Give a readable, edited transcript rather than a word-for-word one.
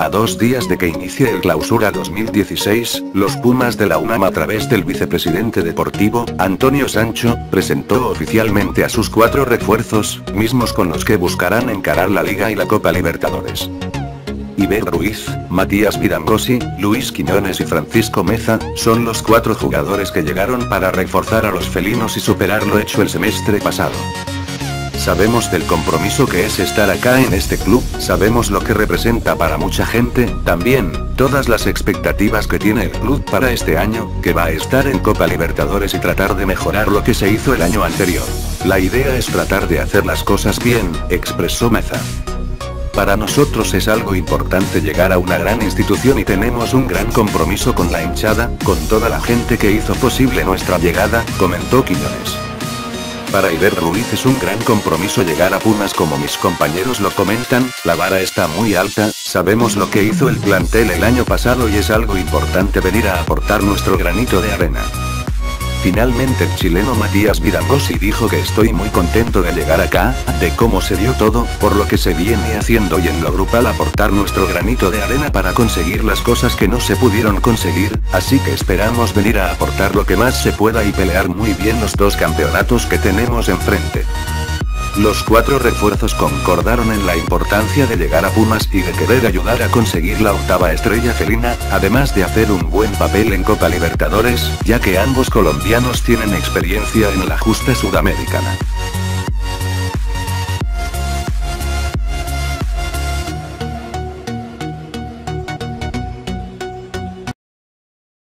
A 2 días de que inicie el Clausura 2016, los Pumas de la UNAM a través del vicepresidente deportivo, Antonio Sancho, presentó oficialmente a sus 4 refuerzos, mismos con los que buscarán encarar la Liga y la Copa Libertadores. Iber Ruiz, Matías Vidangosi, Luis Quiñones y Francisco Meza, son los 4 jugadores que llegaron para reforzar a los felinos y superar lo hecho el semestre pasado. Sabemos del compromiso que es estar acá en este club, sabemos lo que representa para mucha gente, también, todas las expectativas que tiene el club para este año, que va a estar en Copa Libertadores y tratar de mejorar lo que se hizo el año anterior. La idea es tratar de hacer las cosas bien, expresó Meza. Para nosotros es algo importante llegar a una gran institución y tenemos un gran compromiso con la hinchada, con toda la gente que hizo posible nuestra llegada, comentó Quiñones. Para Iber Ruiz es un gran compromiso llegar a Pumas como mis compañeros lo comentan, la vara está muy alta, sabemos lo que hizo el plantel el año pasado y es algo importante venir a aportar nuestro granito de arena. Finalmente el chileno Matías Vidangosi dijo que estoy muy contento de llegar acá, de cómo se dio todo, por lo que se viene haciendo y en lo grupal aportar nuestro granito de arena para conseguir las cosas que no se pudieron conseguir, así que esperamos venir a aportar lo que más se pueda y pelear muy bien los 2 campeonatos que tenemos enfrente. Los 4 refuerzos concordaron en la importancia de llegar a Pumas y de querer ayudar a conseguir la 8ª estrella felina, además de hacer un buen papel en Copa Libertadores, ya que ambos colombianos tienen experiencia en la justa sudamericana.